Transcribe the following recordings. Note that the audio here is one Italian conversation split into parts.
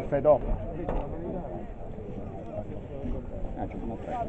caffè dopo. C'è una tre.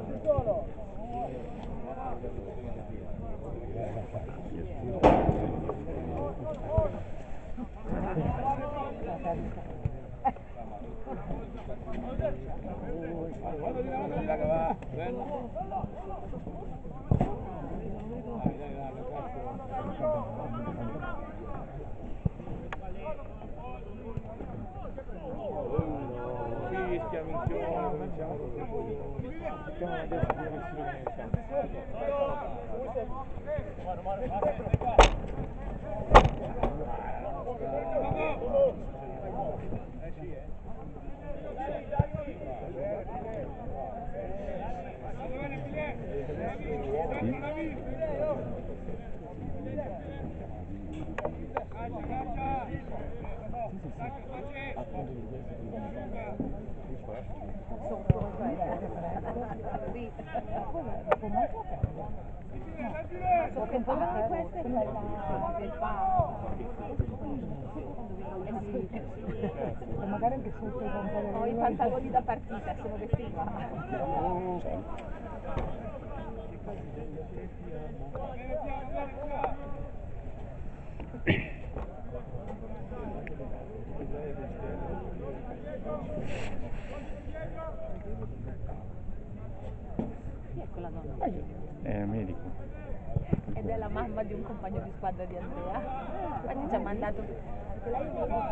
Magari anche sotto ho i pantaloni da partita, sono vestita. Chi è quella donna? È medico. Ed è la mamma di un compagno di squadra di Andrea. Infatti ci ha mandato. Perché lei è medico.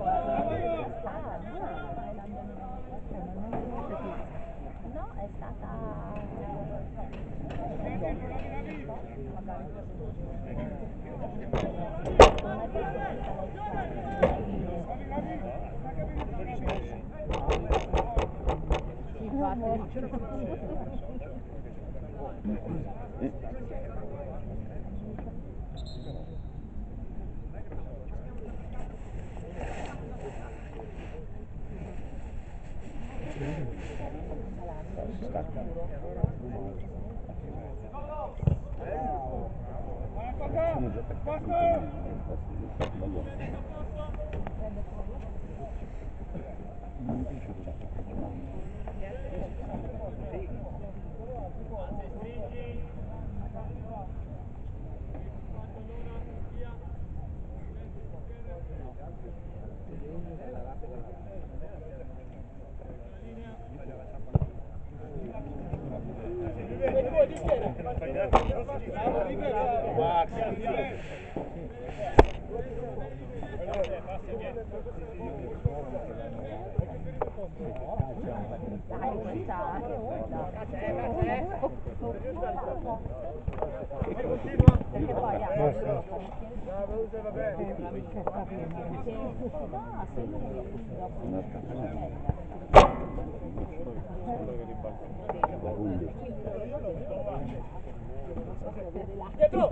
No, è stata. Dietro!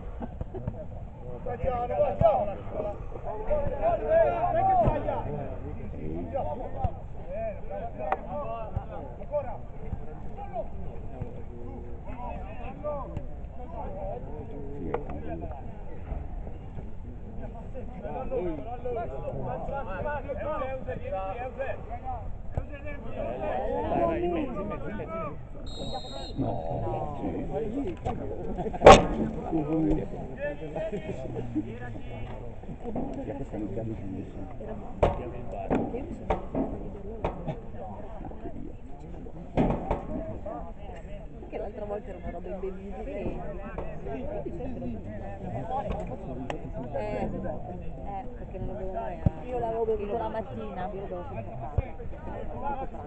Che l'altra volta era una roba imbevibile. Perché non l'avevo mai. Io l'avevo bevuto la mattina. Io lo bevo sempre a casa.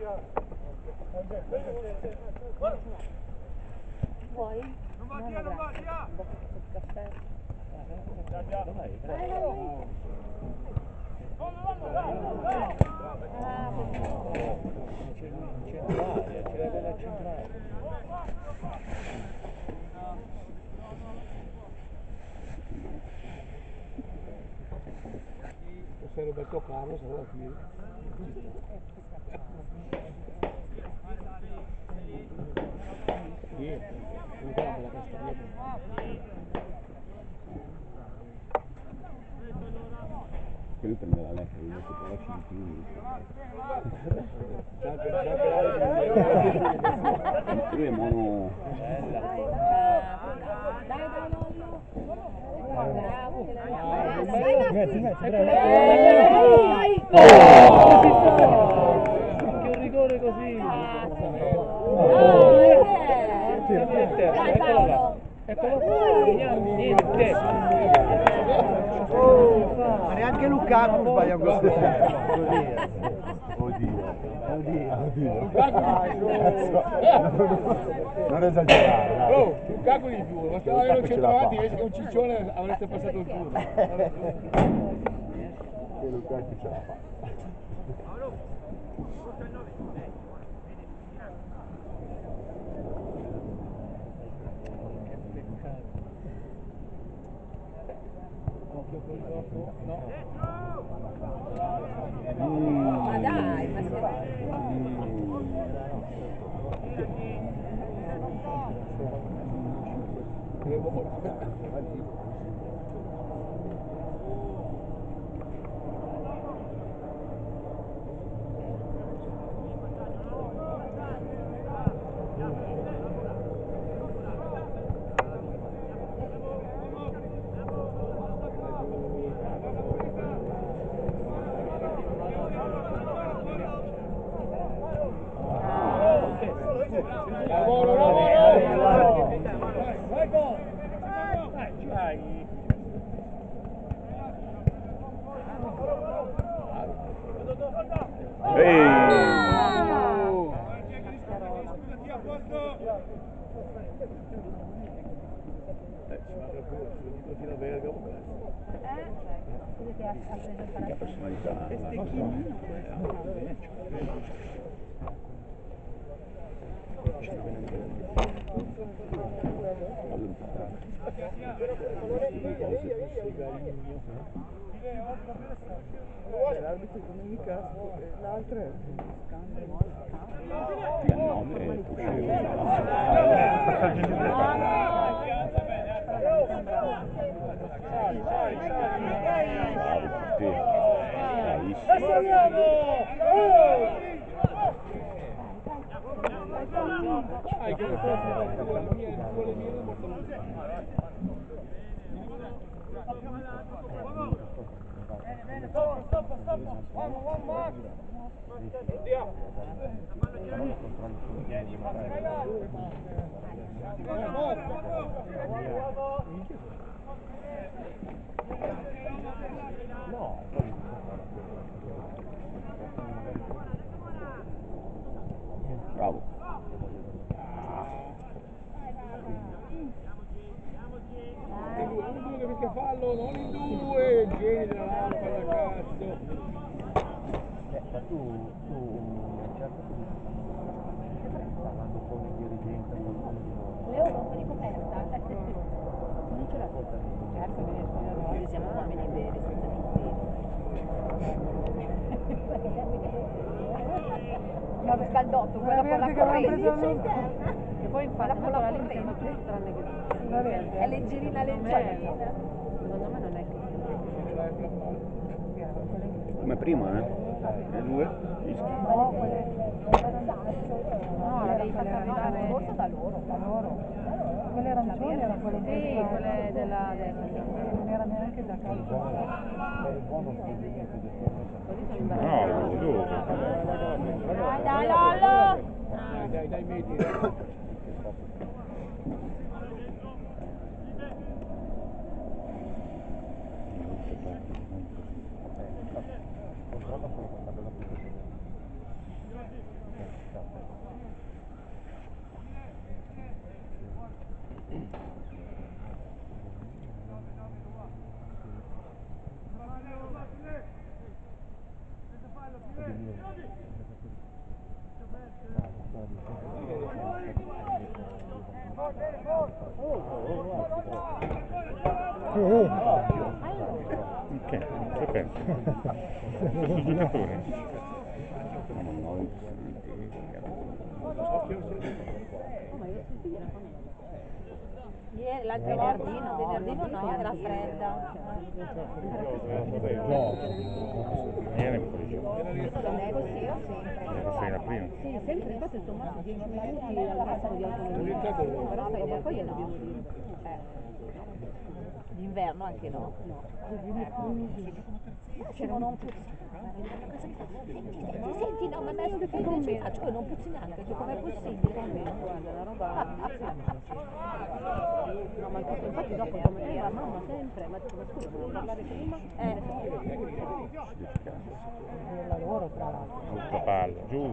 Vuoi? No, grazie. Un po' di caffè. Se Roberto Carlos allora qui. Sì, non guarda la castagnetta. Lui prende la lettera, gli metto però 5 lui è mono. Dai, Lollo. Bravo, Che un rigore così. Dai Paolo. Eccolo qua, niente. Ma neanche Lukaku sbaglia un gol. Oddio. Non esagerare, dai. Oh, Lukaku di più, ma se avevano centravanti invece che un ciccione avreste passato il turno. Che Lukaku ce la fa. Ma dai, ma Lavoro! Vai gol! Dai! Che personalità. L'arbitro come mica, l'altro è scambio. Bravo. Uno che mica fallo, non in due, genio della mano, falla cazzo. Ma tu certo che parlando con il dirigente, qualcuno di loro. Leo non di coperta? Non ce l'ha fatta. Noi siamo uomini veri, senza mi ha scaldotto, quella con la corrente. E poi infatti con la lì mi sembra corrente. tutto tranne che È leggerina leggerina. secondo me non è Come prima, le due? Fischi. no, la devi far capitare Forse da loro. quelle arancioni erano quelle quelle della destra non era neanche da calcio Bravo, dove? Dai Lollo! Dai, metti. Che? Sapevo. Questo giocatore. Ieri, l'altro venerdino no, era fredda. Ieri è fuori gioco. Era sera prima. Sì, sempre infatti il Tommaso 10 minuti al massimo di autonomia. Però stai da poi glielo devo dire. D'inverno anche no. Sono un senti, no, ma adesso che invece faccio che non puzzi neanche, tu com'è possibile? Guarda, la roba. No, ma infatti dopo come la mamma sempre, ma scusa, devo parlare prima? Del lavoro tra l'altro. Giusta palla, giù.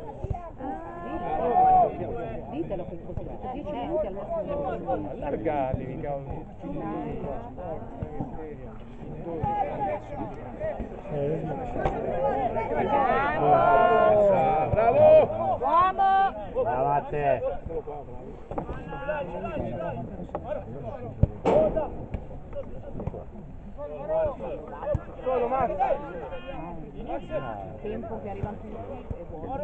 Ditelo che così, 10 minuti al massimo. Allargatevi, cavolo. Bravo! Uomo! Brava a te! Solo Max! Tempo che arrivano tutti e vuole.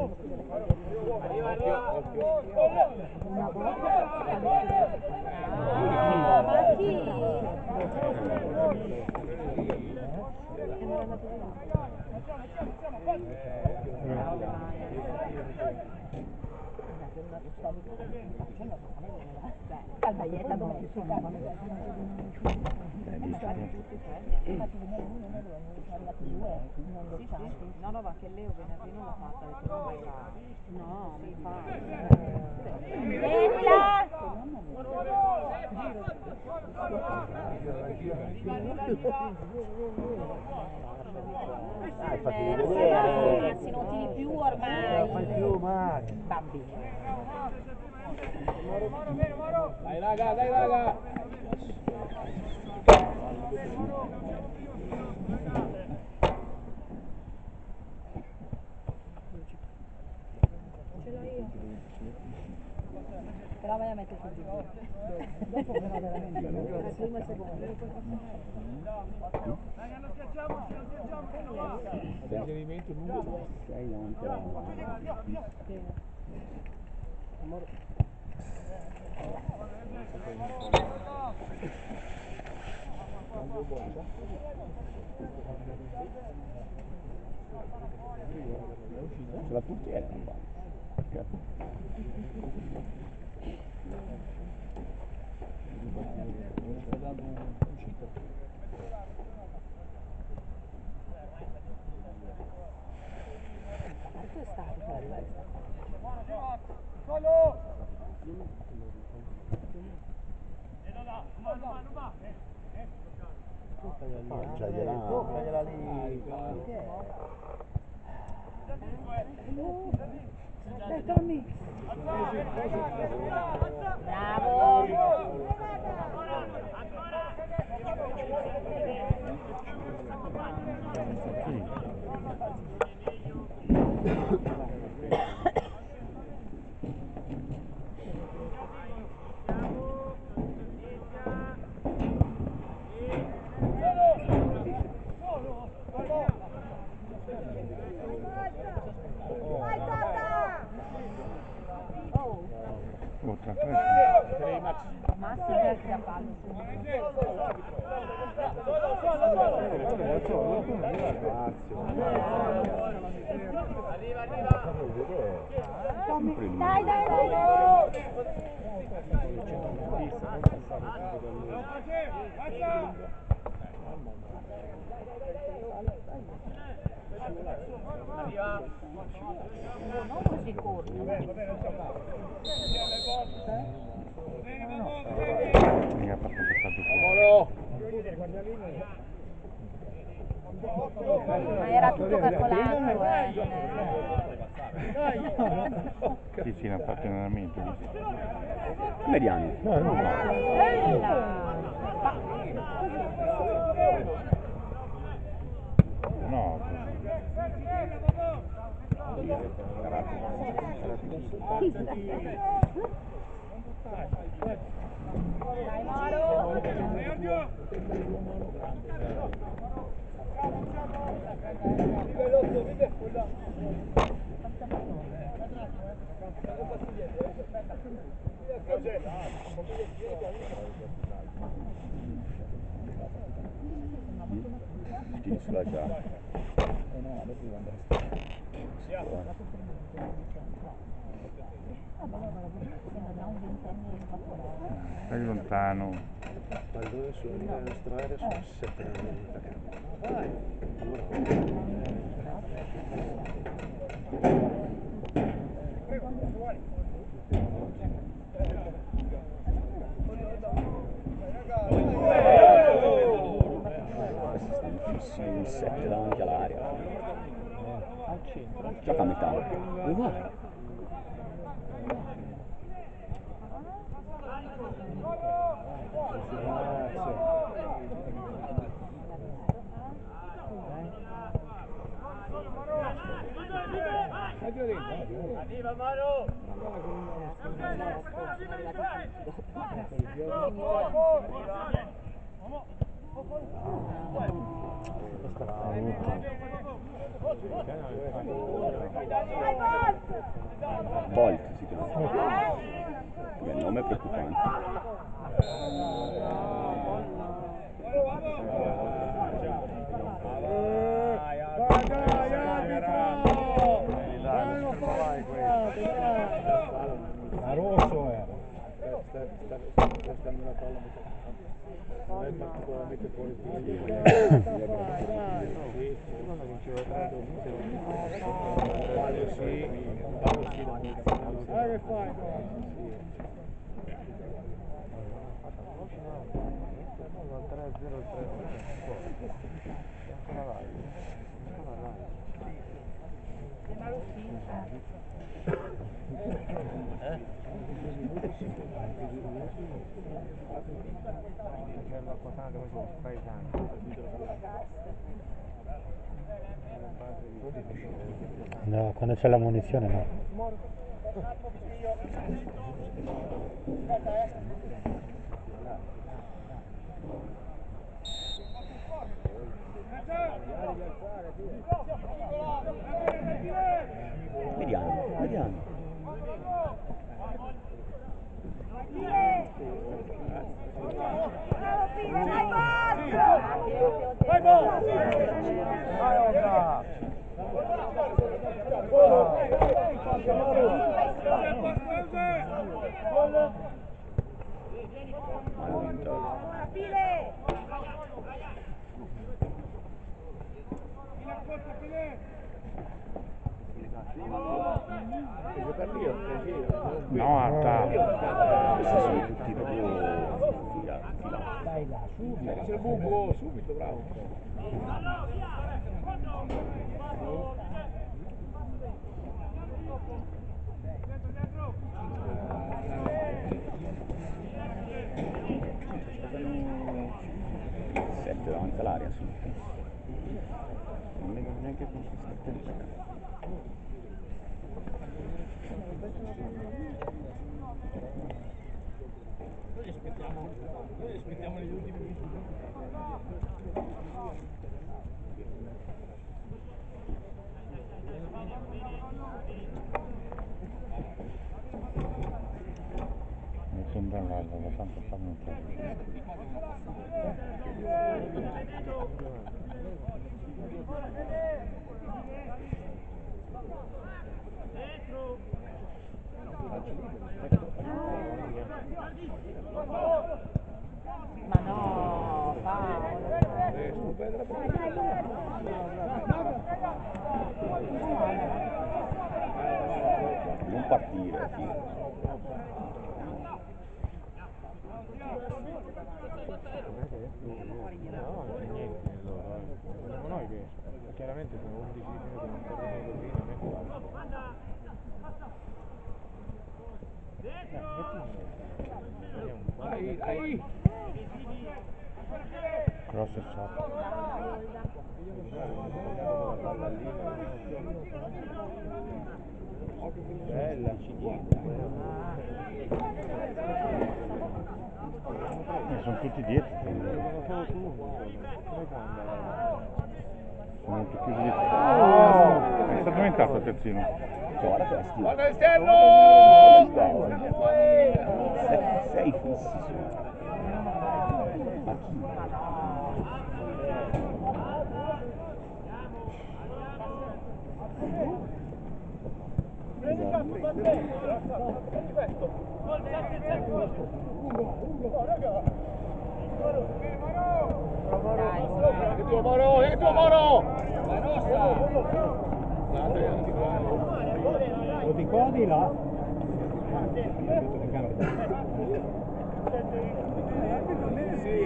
Una volta Ma chi? calmaietta domestica. No, no, ma che Leo venerdì non l'ha fatta, ha detto non mai va. No, mi fa. Dai, fatti vedere! Ragazzi, non tiri più ormai. Fai più, Max! Bambini. Dai raga, dai raga! Ce l'ho io. Te la vai a mettere sul giro. Dopo però veramente. Prima e seconda. Suggerimento lungo basta. Sei davanti alla c'è la portiera non va. Sta dando un'uscita. Quanto è stato per arrivare a sta Toccagliela lì! Dai Tommy! Bravo! Massimo è da palo. Arriva, arriva! Dai, dai, dai! Non così corto. Mi ha fatto passato Amoro! Ma era tutto calcolato, non è... Sì, sì, l'ha fatto in allenamento. Mediani. Bella! No, tiri sulla giacca. Stai lontano. Pallone sulla linea della nostra area sono 7 anni di Fissi in 7 davanti all'aria. al centro. Gioca a metà. Uguale. Arriva Maro! Bolt si chiama. Il nome è preoccupante. A rosso era. Non è particolarmente fuori quando vinceva 3 No, quando c'è la munizione no. Vediamo, vediamo. No, questi sono tutti proprio filati. Dai là, subito. C'è il buco, subito, bravo. Sette davanti all'aria, sì. Non vedo neanche consistenza. Noi aspettiamo negli ultimi minuti. Non sembra la tanto fa non Ma no, Paolo. non partire, sì. Noi che chiaramente sono 11 minuti, non tornano così, non è Dai, dai! Cross e shot. Bella. Sono tutti dietro. Sono tutti chiusi dietro. È stato diventato il terzino. Guarda questo. Guarda esterno! Sei fissi su. Ma chi? Che tuo Moro! Che tuo Moro! La nostra! Lo di qua o di là? Sì,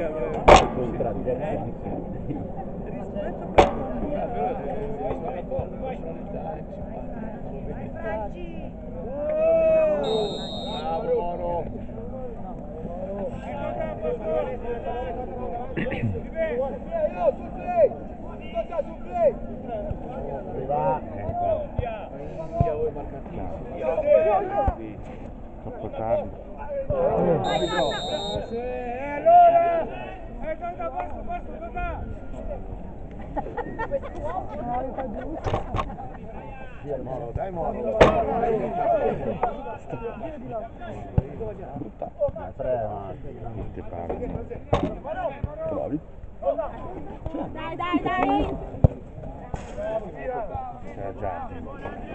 bravo Moro! Troppo tardi. Moro, dai Moro! Non ti parlo. Bravi! Dai, dai, dai! C'era già dentro.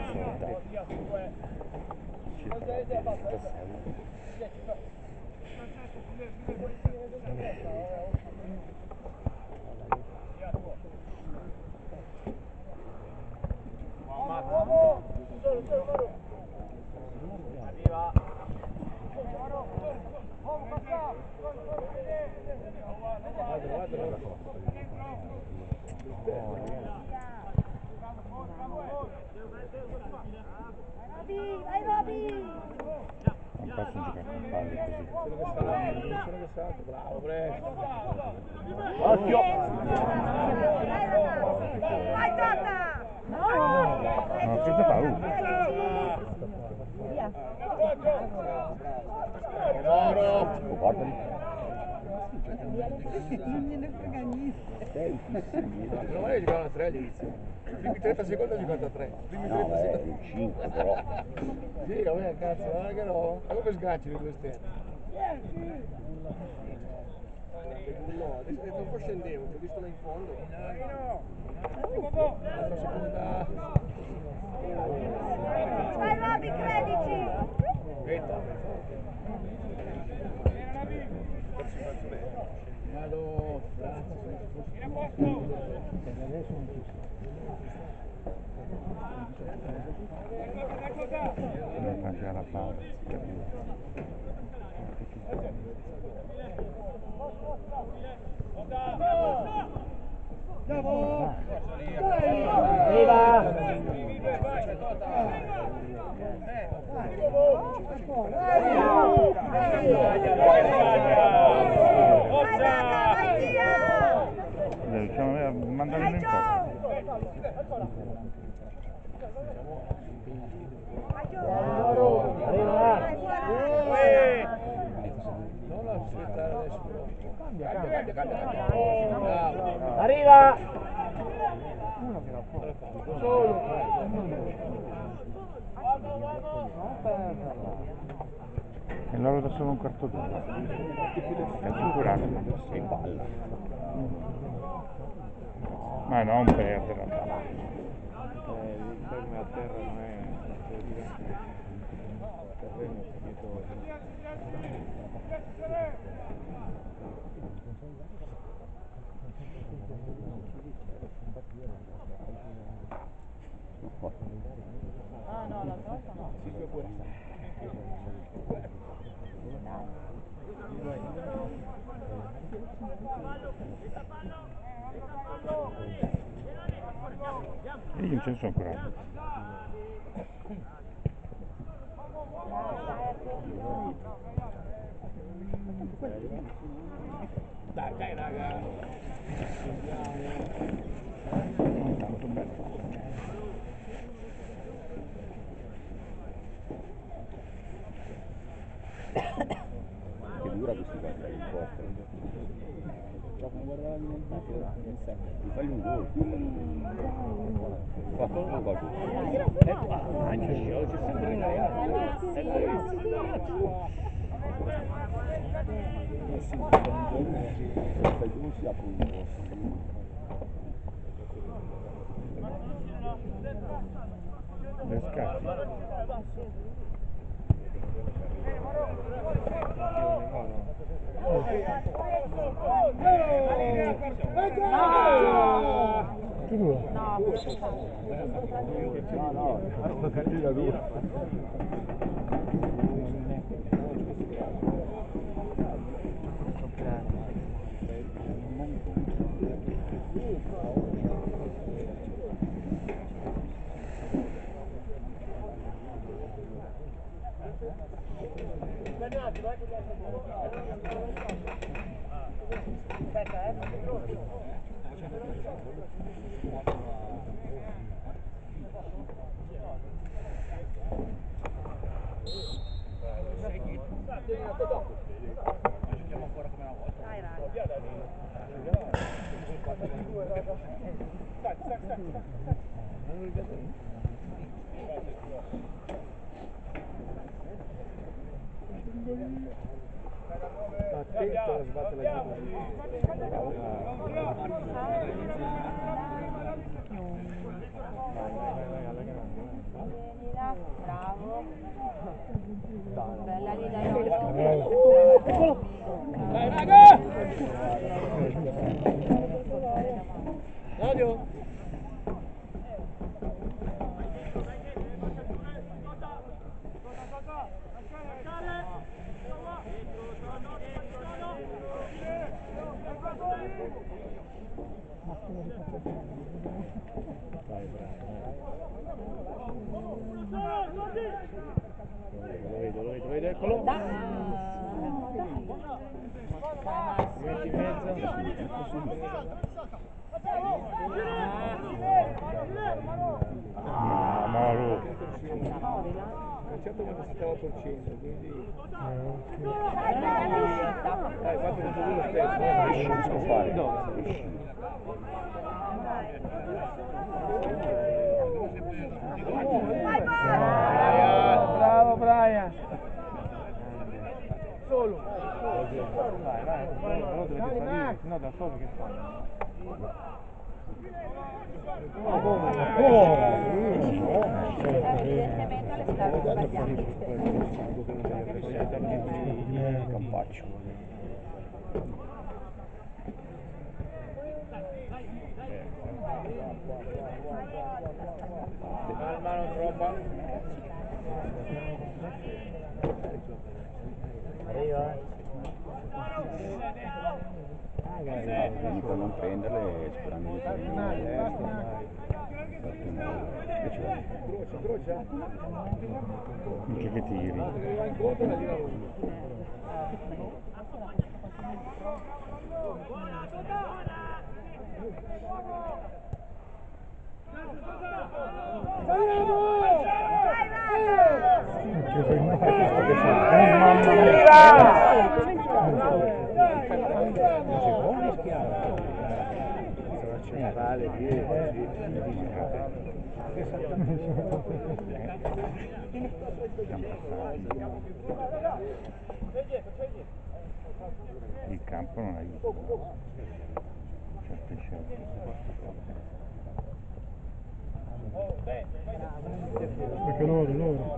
Vai Roby! Non posso giocare con palle così. Bravo, presto! Occhio! Vai Tata! No, cosa fa? Via! Moro! Guardali! Non gliene frega niente. Sei fississimo! Non vorrei giocare a 3 all'inizio. Primi 30 secondi ho giocato a 3. Primi 30 secondi. 5 però. Sì, vabbè, cazzo, non è che no. Ma come sganci le due esterni? No, adesso un po' scendevo, ti ho visto là in fondo. L'altra seconda. Vai Roby, credici! Aspetta. Vado. Non fa già la palla. Riusciamo a mandarlo in porta. Non aspettare adesso. Cambia. Arriva! Solo. E loro da solo un quarto d'ora. È assicurato. Sei palla. Ma non perdere la palla. Il fermo a terra non è terreno finito. Ah no, la volta no. E io non ce ne sono ancora. Dai raga. Non tanto bello. Fagli un gol. Fa un gol. Oggi sempre in Le scarpe. Che due? Attento a sbattere la Bravo. Bella lì dai Dai raga! Radio! Lo vedo, eccolo. Metti in mezzo. Mauro. Certo quando si stava torcendo, quindi... Dai, fatto con lo stesso. Non so fare. Bravo Brian! Solo! Vai, però dovete salire, sennò da solo che fanno? evidentemente alle scarpe sbagliate. Campaccio. Mano troppa. L'unico a non prenderle sperando di prendere. Crocia. Mica che tiri. Va incontro la gira Il campo non aiuta. Certe scelte. Perché loro.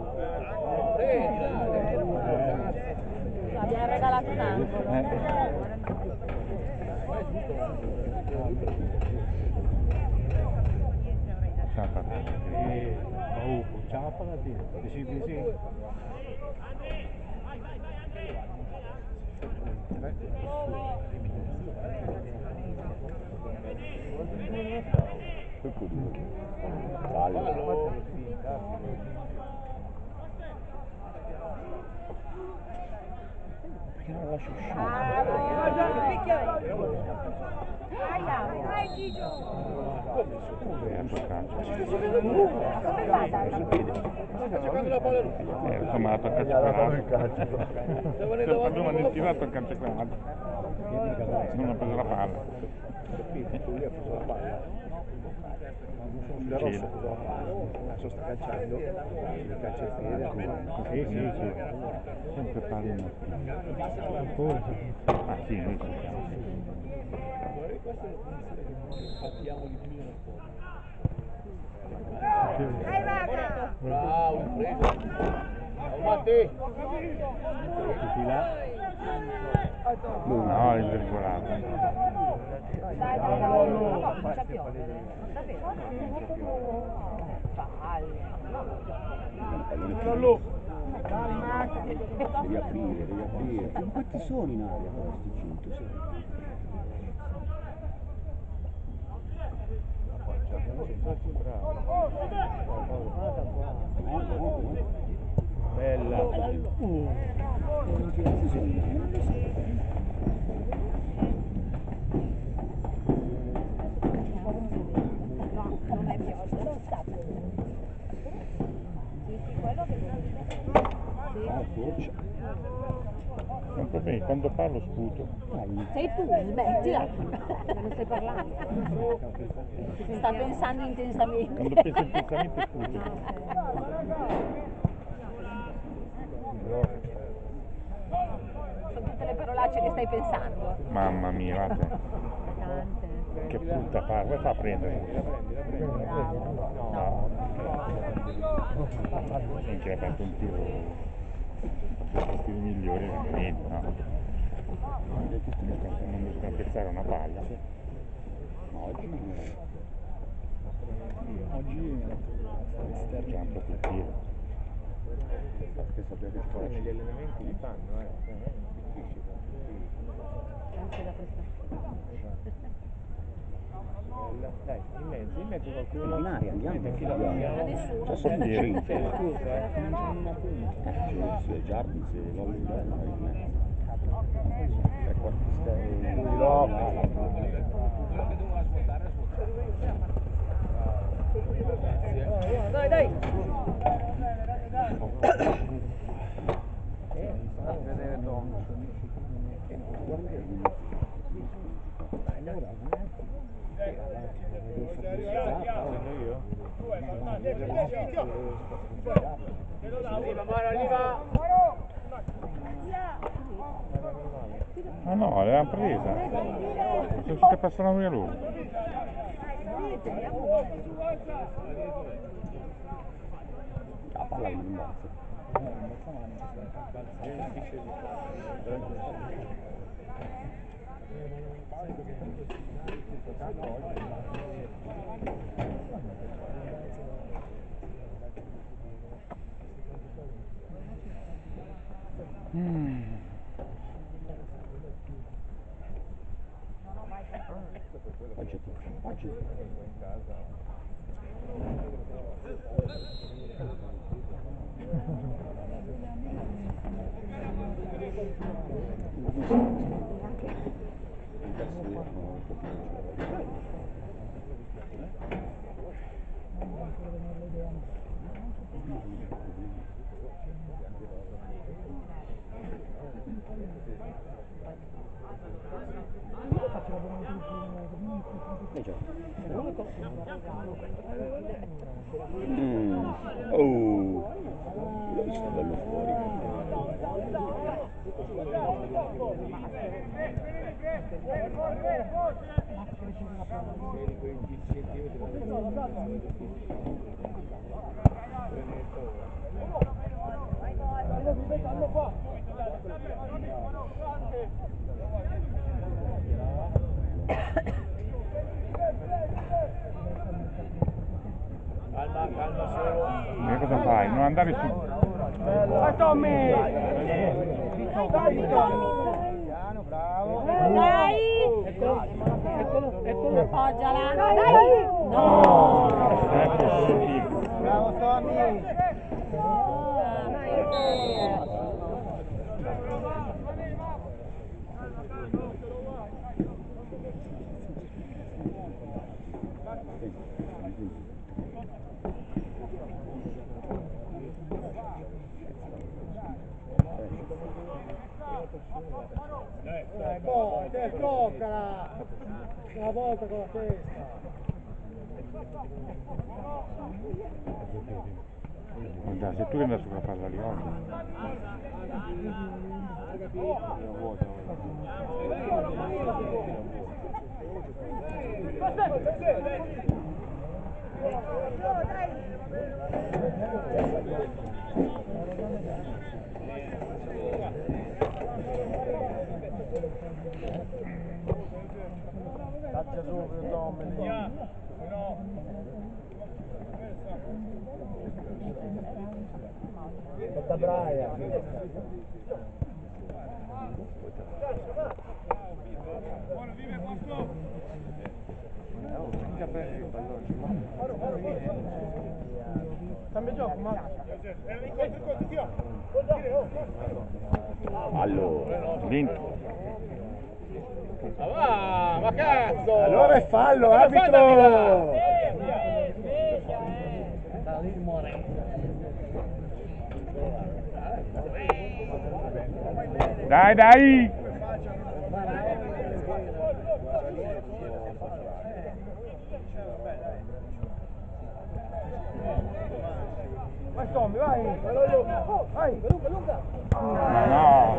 Abbiamo regalato un angolo. Ciao, Ciao, patatino. Sì. Perché non lascio uscire? Dai Gigio! Come ha toccato? Come fai a dare la sta giocando la la palla lui. Insomma, la tocca il cioccolato. calcio. Quando mi hanno tirato il calcio cioccolato. Non ho preso la palla. Lui ha preso la palla. Sì. Rosso ha preso la palla. Adesso sta calciando. Il calcio è fede. Sì. Sempre pallina. Ah sì, noi giochiamo. Partiamo di più nella scuola. Bravo, in presa. Ciao Matti. Tutti là. No, il virgolato. Dai, no, comincia a piovere. Non sapevo. Fallo. Devi aprire. Ma quanti sono in aria questi 100? Bella. Non è pioggia, non sta. Sì, quello che Non va bene, quando parlo sputo. sei tu, smettila. Non stai parlando. Sta pensando intensamente. Quando penso intensamente sputo. Sono tutte le parolacce che stai pensando. Mamma mia, guarda. Tante. Che brutta palla. Vuoi fa a prendere? No. Minchia, hai fatto un tiro. Il tiro migliore veramente, no? Non riesco a piazzare una palla. Oggi C'è un po' più tiro. Che sappiamo che poi negli allenamenti li fanno, Anche la prestazione. Dai, in mezzo qualcuno. In aria, andiamo. Chi la vogliamo? Nessuno. Già sono Ieri. 100. Scusa, C'è il Giardis e Lollo in mezzo. Tre quarti di Lopez. Dai. A vedere Tom. Ah no, l'avevamo presa. Sono tutte passate via loro. La palla non rimbalza. Oggi. Oh, l'ho visto bello fuori. Calma solo. E cosa fai? Non andare su. Vai Tommy! Piano, bravo. Dai! Eccolo. Appoggiala. Dai! No! È possibile. Bravo Tommy. Toccala! Una volta con la testa! Guarda, se tu che andato sulla palla lì oggi. Caccia subito, Domini! Da Braia! Cambia gioco, Max! Allora, Vinto. Ma cazzo! Allora è fallo, arbitro! Dai, dai! Vai Tommy, vai! Vai! Lunga! Ma no!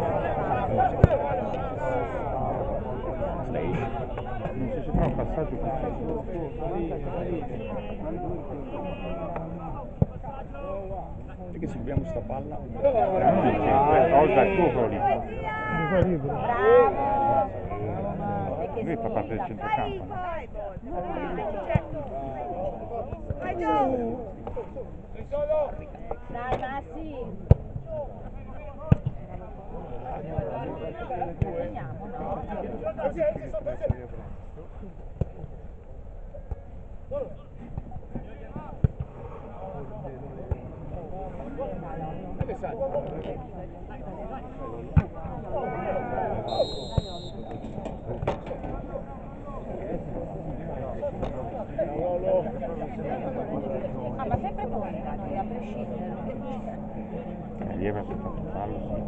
Non si fa un passaggio perché se abbiamo sta palla... oltre al tuo lì. Bravo! Lui fa parte del centrocampo, no? Dai Massi! Segniamo, no? Ah, ma sempre fuori, dai, a prescindere. Ieri ha fatto un fallo, sì.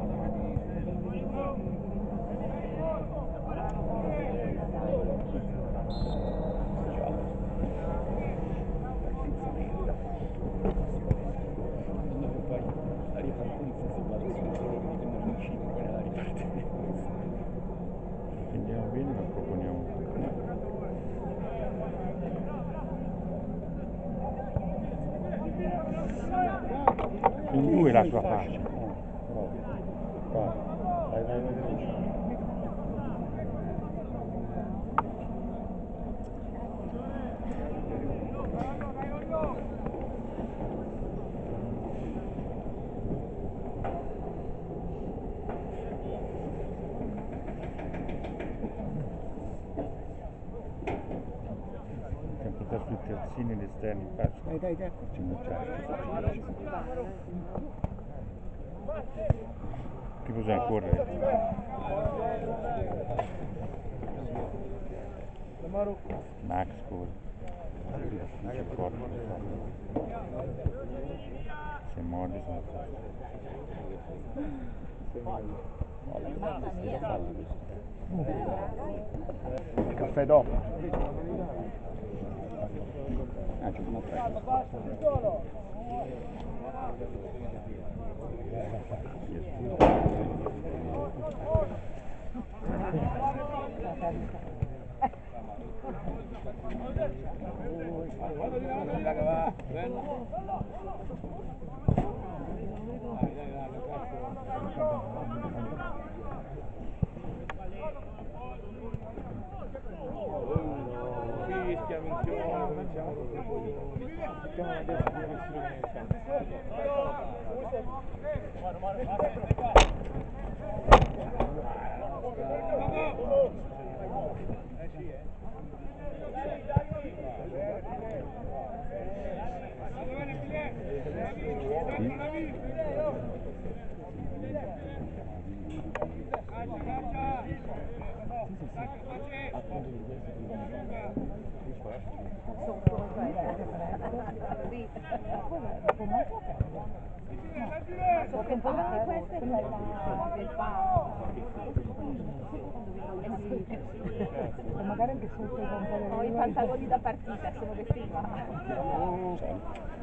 Andiamo bene, ma proponiamo. In due la sua faccia. Vai. Sempre da sui terzini ed esterni in faccia. Dai. Che bisogna correre? Max corre. Si corre. Se morde sono Caffè dopo. Ah, c'è una tre. Quello con un'altra pelle. No, Sono perché poi paghi te queste? ce l'hai la... Del PA? Eh sì, Certo. e magari anche sotto i Ho i pantaloni. pantaloni da partita, sono vestiva. Sì.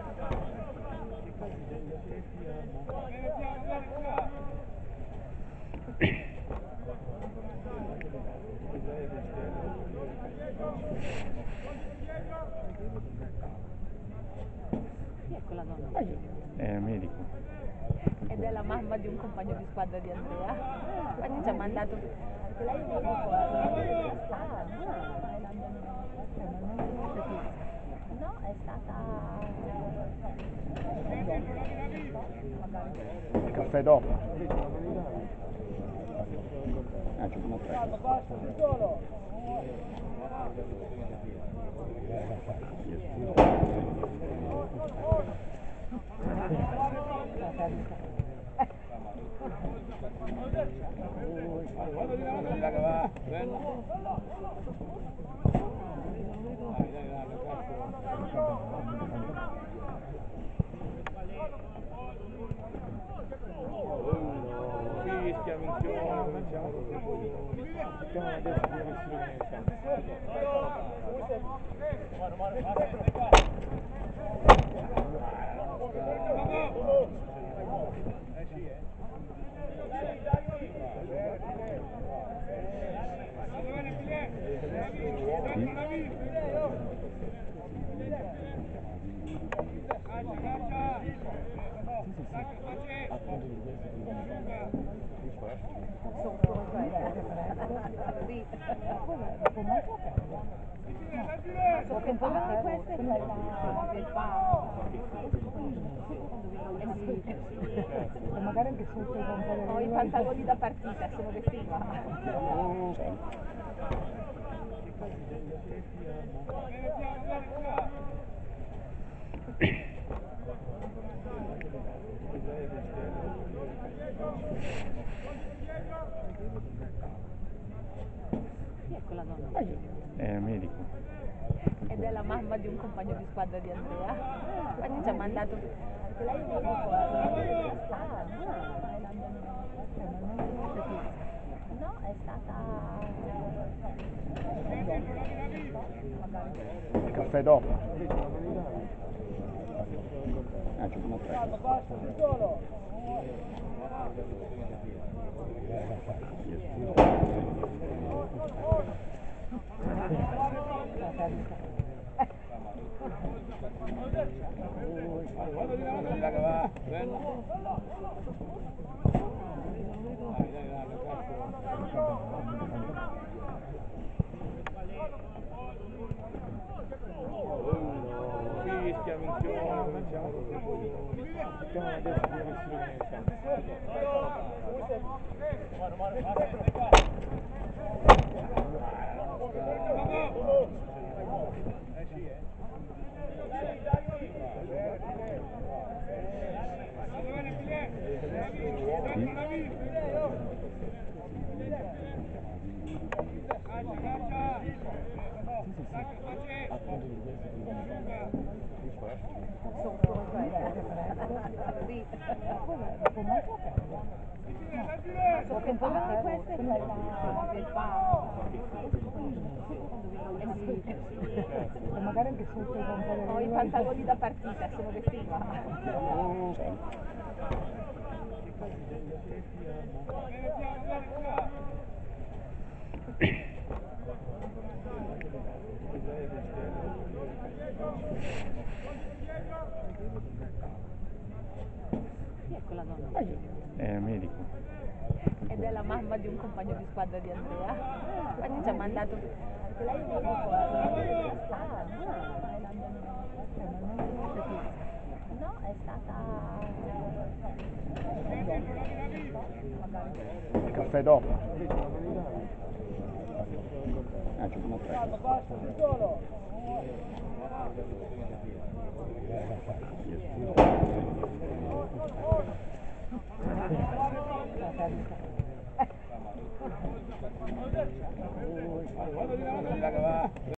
Chi è quella donna? È medico. Ed è la mamma di un compagno di squadra di Andrea. Infatti ci ha Vedi? mandato, anche lei è medico. Non c'è più. No, è stata... Dopo. Magari. Caffè dopo. L'americano. Ci sono tre. La terza. Dai, va, prendi. Dai, là, che cazzo. Fischia, minchione, cominciamo per cui... Mettiamo adesso due vestiti come nel campo. Avete messo l'uovo? Sì. Sotto, cioè è fresco. Sì. Quello con un'altra pelle. No, Sono perché poi paghi te queste? ce l'hai la... Del PA? Eh sì, Certo. e magari anche sotto i Ho i pantaloni. pantaloni da partita, sono vestiva. Sì. Chi è quella donna? È medico. Ed è la mamma di un compagno di squadra di Andrea. Infatti ci ha Vedi? mandato, anche lei è medico. Non c'è più. No, è stata... Dopo. Magari. Caffè dopo. L'americano. Ci sono tre. La terza. Dai, va, prendi. Dai, là, che cazzo. Fischia, minchione, cominciamo per cui... Mettiamo adesso due vestiti come nel campo. Avete messo l'uovo? Sì. Sotto, cioè è fresco. Sì. Quello con un'altra pelle. No, perché Sono poi paghi te queste? ce l'hai la... Del PA? Eh sì, Certo. e magari anche sotto i Ho i pantaloni. pantaloni da partita, sono vestiva. Sì. Chi è quella donna? È medico. Ed è la mamma di un compagno di squadra di Andrea. Infatti ci ha Vedi? mandato, anche lei è medico. Non c'è più. No, è stata... Dopo. Magari. Caffè dopo. L'americano. Ci sono tre. La terza. Dai, va,